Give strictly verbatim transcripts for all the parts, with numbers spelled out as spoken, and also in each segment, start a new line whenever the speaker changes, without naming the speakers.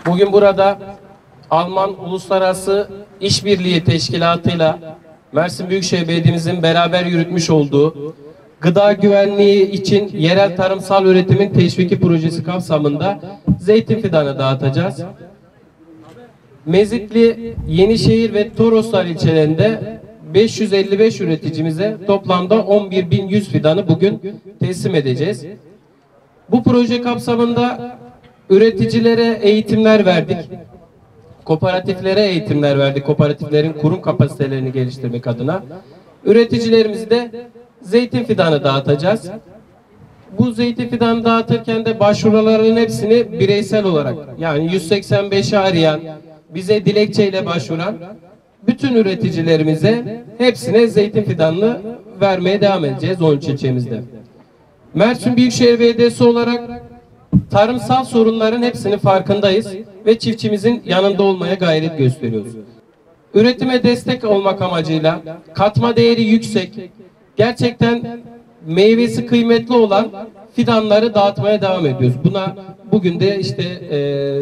Bugün burada Alman Uluslararası İşbirliği Teşkilatı'yla Mersin Büyükşehir Belediye'mizin beraber yürütmüş olduğu gıda güvenliği için yerel tarımsal üretimin teşviki projesi kapsamında zeytin fidanı dağıtacağız. Mezitli, Yenişehir ve Toroslar ilçelerinde beş yüz elli beş üreticimize toplamda on bir bin yüz fidanı bugün teslim edeceğiz. Bu proje kapsamında üreticilere eğitimler verdik. Kooperatiflere eğitimler verdik. Kooperatiflerin kurum kapasitelerini geliştirmek adına. Üreticilerimizi de zeytin fidanı dağıtacağız. Bu zeytin fidanı dağıtırken de başvuruların hepsini bireysel olarak, yani yüz seksen beşi arayan, bize dilekçeyle başvuran bütün üreticilerimize hepsine zeytin fidanını vermeye devam edeceğiz on üç ilçemizde. Mersin Büyükşehir Belediyesi olarak tarımsal sorunların hepsinin farkındayız ve çiftçimizin yanında olmaya gayret gösteriyoruz. Üretime destek olmak amacıyla katma değeri yüksek, gerçekten meyvesi kıymetli olan fidanları dağıtmaya devam ediyoruz. Buna bugün de işte e,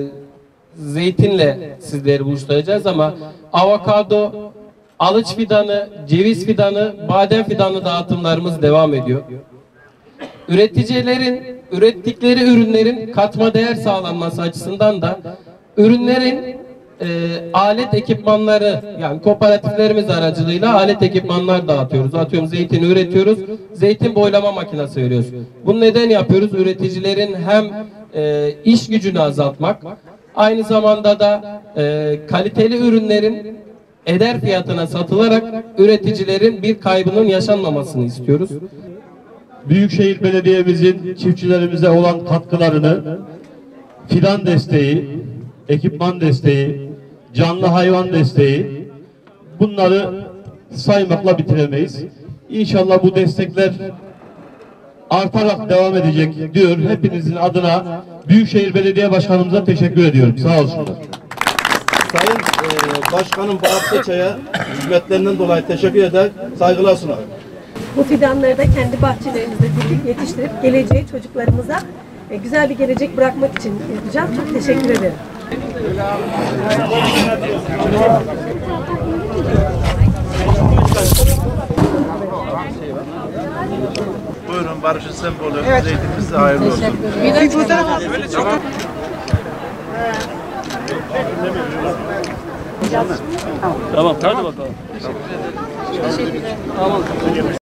zeytinle sizleri buluşturacağız ama avokado, alıç fidanı, ceviz fidanı, badem fidanı dağıtımlarımız devam ediyor. Üreticilerin ürettikleri ürünlerin katma değer sağlanması açısından da ürünlerin e, alet ekipmanları, yani kooperatiflerimiz aracılığıyla alet ekipmanlar dağıtıyoruz. Atıyorum zeytini üretiyoruz, zeytin boylama makinesi veriyoruz. Bunu neden yapıyoruz? Üreticilerin hem e, iş gücünü azaltmak, aynı zamanda da e, kaliteli ürünlerin eder fiyatına satılarak üreticilerin bir kaybının yaşanmamasını istiyoruz.
Büyükşehir Belediye'mizin çiftçilerimize olan katkılarını, fidan desteği, ekipman desteği, canlı hayvan desteği, bunları saymakla bitiremeyiz. İnşallah bu destekler artarak devam edecek diyor. Hepinizin adına Büyükşehir Belediye Başkanımıza teşekkür ediyorum. Sağ olsunlar.
Sayın e, Başkanım Bahattin Çay'a hizmetlerinden dolayı teşekkür eder, saygılar sunar.
Bu fidanları da kendi bahçelerimizde dikip yetiştirip geleceği çocuklarımıza e, güzel bir gelecek bırakmak için yapacağız. Çok teşekkür ederim.
Buyurun, barışın sembolü. Evet. Zeytinimiz size hayırlı olsun.
Bir fotoğraf
Tamam, hadi bakalım. Teşekkürler. Tamam.